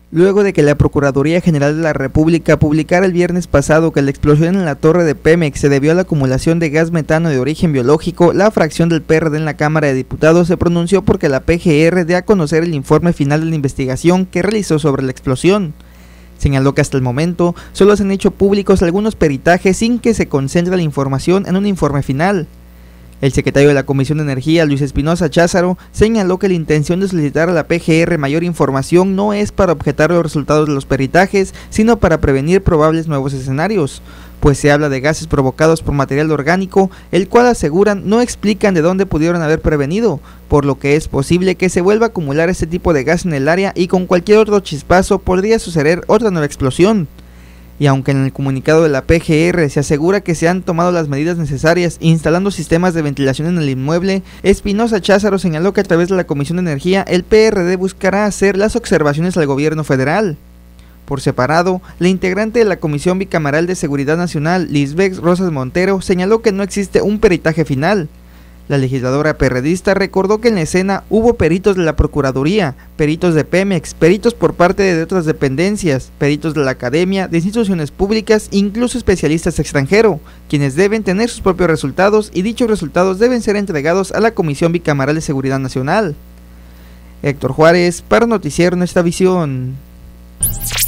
Luego de que la Procuraduría General de la República publicara el viernes pasado que la explosión en la torre de Pemex se debió a la acumulación de gas metano de origen biológico, la fracción del PRD en la Cámara de Diputados se pronunció porque la PGR dé a conocer el informe final de la investigación que realizó sobre la explosión. Señaló que hasta el momento solo se han hecho públicos algunos peritajes sin que se concentre la información en un informe final. El secretario de la Comisión de Energía, Luis Espinosa Cházaro, señaló que la intención de solicitar a la PGR mayor información no es para objetar los resultados de los peritajes, sino para prevenir probables nuevos escenarios, pues se habla de gases provocados por material orgánico, el cual aseguran no explican de dónde pudieron haber prevenido, por lo que es posible que se vuelva a acumular este tipo de gas en el área y con cualquier otro chispazo podría suceder otra nueva explosión. Y aunque en el comunicado de la PGR se asegura que se han tomado las medidas necesarias instalando sistemas de ventilación en el inmueble, Espinosa Cházaro señaló que a través de la Comisión de Energía el PRD buscará hacer las observaciones al gobierno federal. Por separado, la integrante de la Comisión Bicameral de Seguridad Nacional, Lisbeth Rosas Montero, señaló que no existe un peritaje final. La legisladora perredista recordó que en la escena hubo peritos de la Procuraduría, peritos de Pemex, peritos por parte de otras dependencias, peritos de la academia, de instituciones públicas, incluso especialistas extranjeros, quienes deben tener sus propios resultados y dichos resultados deben ser entregados a la Comisión Bicameral de Seguridad Nacional. Héctor Juárez, para Noticiero Nuestra Visión.